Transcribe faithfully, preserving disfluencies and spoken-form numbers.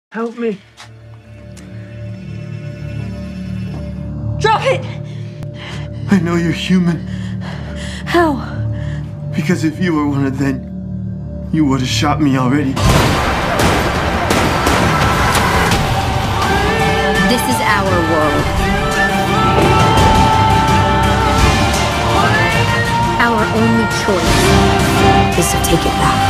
Help me. Drop it! I know you're human. How? Because if you were one of them, you would have shot me already. This is our world. Our only choice is to take it back.